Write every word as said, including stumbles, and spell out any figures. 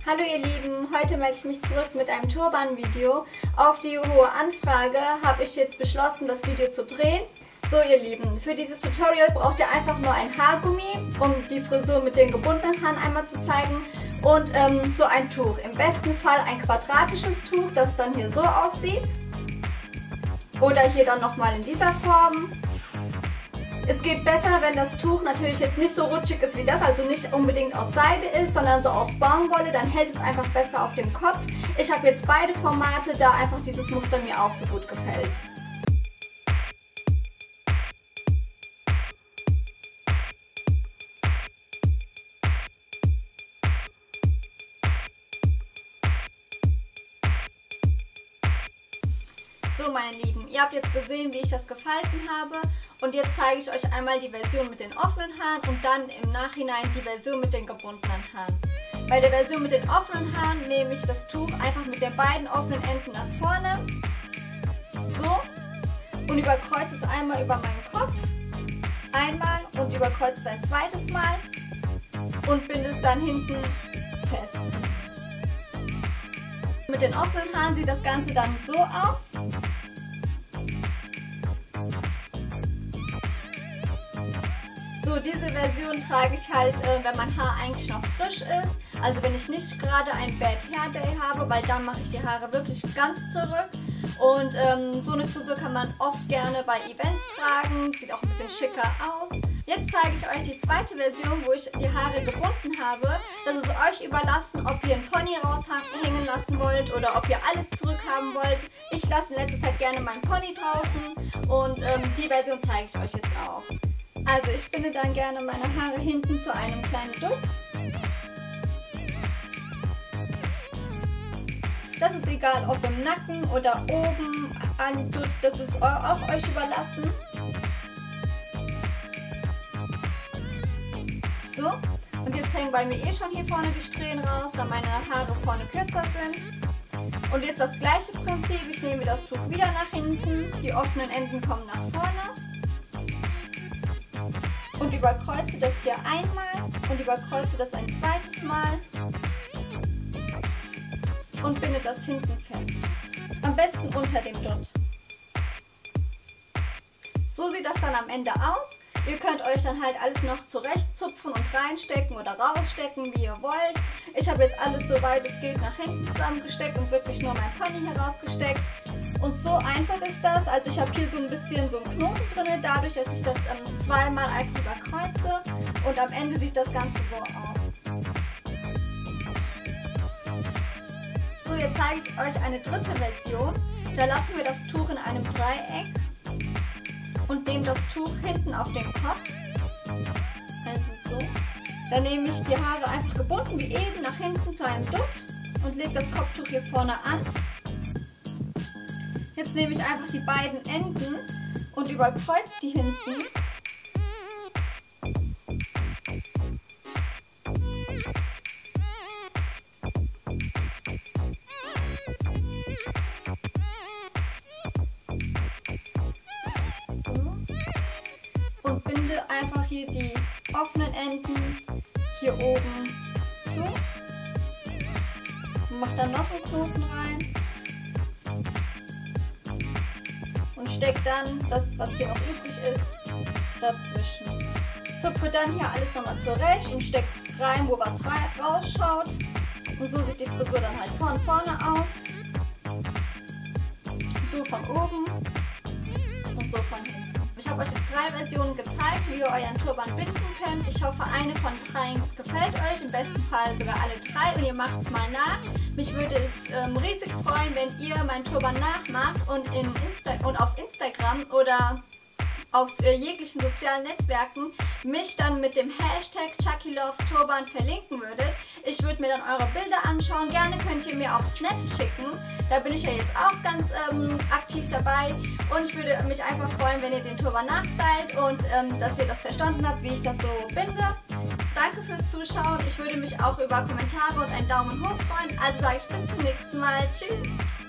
Hallo ihr Lieben, heute melde ich mich zurück mit einem Turban-Video. Auf die hohe Anfrage habe ich jetzt beschlossen, das Video zu drehen. So ihr Lieben, für dieses Tutorial braucht ihr einfach nur ein Haargummi, um die Frisur mit den gebundenen Haaren einmal zu zeigen. Und ähm, so ein Tuch, im besten Fall ein quadratisches Tuch, das dann hier so aussieht. Oder hier dann nochmal in dieser Form. Es geht besser, wenn das Tuch natürlich jetzt nicht so rutschig ist wie das, also nicht unbedingt aus Seide ist, sondern so aus Baumwolle, dann hält es einfach besser auf dem Kopf. Ich habe jetzt beide Formate, da einfach dieses Muster mir auch so gut gefällt. So meine Lieben, ihr habt jetzt gesehen, wie ich das gefalten habe und jetzt zeige ich euch einmal die Version mit den offenen Haaren und dann im Nachhinein die Version mit den gebundenen Haaren. Bei der Version mit den offenen Haaren nehme ich das Tuch einfach mit den beiden offenen Enden nach vorne, so, und überkreuze es einmal über meinen Kopf, einmal und überkreuze es ein zweites Mal und binde es dann hinten fest. Mit den offenen Haaren sieht das Ganze dann so aus. So, diese Version trage ich halt, äh, wenn mein Haar eigentlich noch frisch ist. Also wenn ich nicht gerade ein Bad Hair Day habe, weil dann mache ich die Haare wirklich ganz zurück. Und ähm, so eine Frisur kann man oft gerne bei Events tragen. Sieht auch ein bisschen schicker aus. Jetzt zeige ich euch die zweite Version, wo ich die Haare gebunden habe. Das ist euch überlassen, ob ihr einen Pony raushängen lassen wollt oder ob ihr alles zurückhaben wollt. Ich lasse in letzter Zeit gerne meinen Pony draußen und ähm, die Version zeige ich euch jetzt auch. Also ich binde dann gerne meine Haare hinten zu einem kleinen Dutt. Das ist egal, ob im Nacken oder oben an Dutt, das ist auch euch überlassen. So, und jetzt hängen bei mir eh schon hier vorne die Strähnen raus, da meine Haare vorne kürzer sind. Und jetzt das gleiche Prinzip, ich nehme das Tuch wieder nach hinten, die offenen Enden kommen nach vorne. Und überkreuze das hier einmal und überkreuze das ein zweites Mal und binde das hinten fest. Am besten unter dem Dutt. So sieht das dann am Ende aus. Ihr könnt euch dann halt alles noch zurechtzupfen und reinstecken oder rausstecken, wie ihr wollt. Ich habe jetzt alles, soweit es geht, nach hinten zusammengesteckt und wirklich nur mein Pony herausgesteckt. Und so einfach ist das. Also ich habe hier so ein bisschen so einen Knoten drin, dadurch, dass ich das ähm, zweimal einfach überkreuze. Und am Ende sieht das Ganze so aus. So, jetzt zeige ich euch eine dritte Version. Da lassen wir das Tuch in einem Dreieck und nehmen das Tuch hinten auf den Kopf. Also so. Dann nehme ich die Haare einfach gebunden wie eben nach hinten zu einem Dutt und lege das Kopftuch hier vorne an. Jetzt nehme ich einfach die beiden Enden und überkreuze die hinten. So. Und binde einfach hier die offenen Enden hier oben zu. Und mache dann noch einen Knoten rein. Und stecke dann das, was hier noch übrig ist, dazwischen. Zupfe dann hier alles nochmal zurecht und stecke rein, wo was rausschaut. Und so sieht die Frisur dann halt von vorne aus. So von oben und so von hinten. Ich habe euch jetzt drei Versionen gezeigt, wie ihr euren Turban binden könnt. Ich hoffe, eine von dreien gefällt euch, im besten Fall sogar alle drei und ihr macht es mal nach. Mich würde es ähm, riesig freuen, wenn ihr meinen Turban nachmacht und, in Insta und auf Instagram oder auf äh, jeglichen sozialen Netzwerken mich dann mit dem Hashtag ChuckyLovesTurban verlinken würdet. Ich würde mir dann eure Bilder anschauen. Gerne könnt ihr mir auch Snaps schicken. Da bin ich ja jetzt auch ganz ähm, aktiv dabei. Und ich würde mich einfach freuen, wenn ihr den Turban nachstylt und ähm, dass ihr das verstanden habt, wie ich das so binde. Danke fürs Zuschauen. Ich würde mich auch über Kommentare und einen Daumen hoch freuen. Also sage ich bis zum nächsten Mal. Tschüss!